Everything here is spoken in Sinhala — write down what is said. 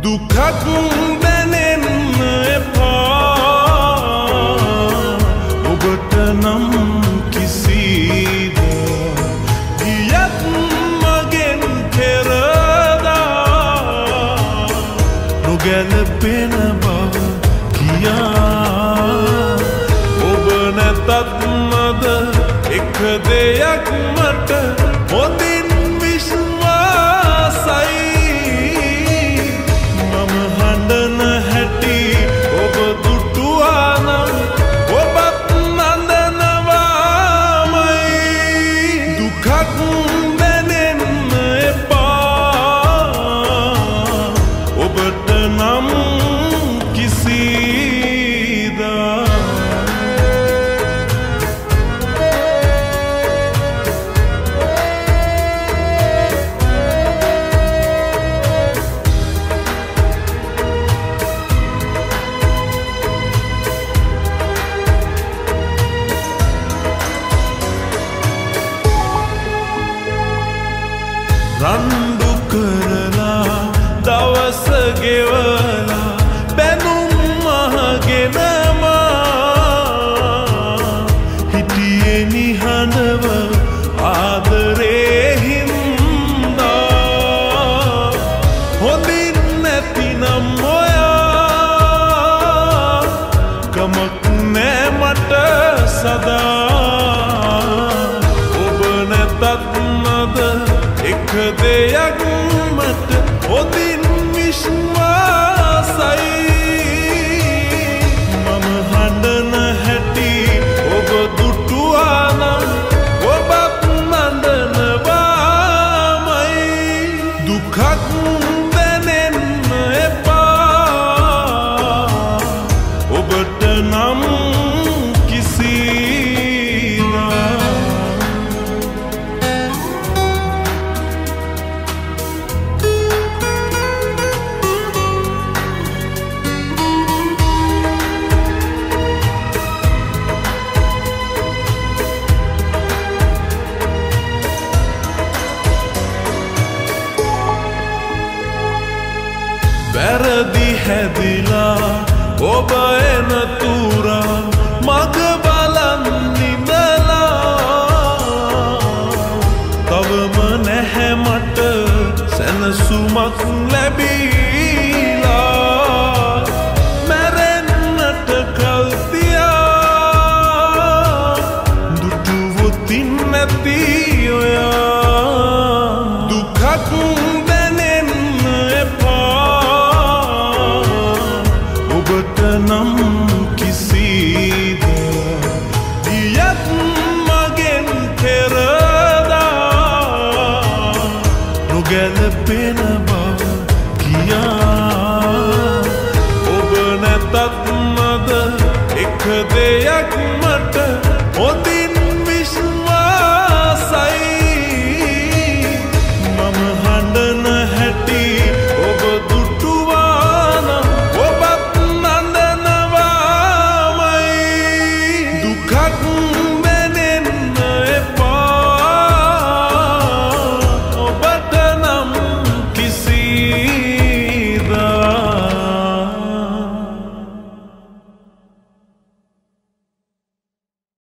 දුකක් දැනෙන්න එපා ඔබට නම් කිසිද ගියත් මගෙන් පෙරදා නොගැලපෙන බව කියා ඔබ නැතත් මද එක දෙයක් මට හොඳින් රණ්ඩු කරලා දවස ගෙවලා බැනුම් අහගෙන හිටියේ නිහඬව ආදරේ හින්දා හොඳින් නැතිනම් ඔයා කමක් නෑ මට සදා ඔබ නැතත් මද එක දෙයක් මට හොඳින් විශ්වාසයි මම හඬන හැටි ඔබ දුටුවා නම් ඔබත් නඳනවාමයි දුකක් දැනෙන්න එපා ඔබට නම් වැරදි හැදිලා ඔබ එන තුරා මග බලන් ඉඳලා තවම නැහැ මට සැනසුමක් ලැබීලා මැරෙන්නට කල් තියා දුටුවොතින් නැති ඔයා දුකක් නම් කිසිද ගියත් මගෙන් පෙරදා නොගැලපෙන බව කියා ඔබ නැතත් මද එක දෙයක්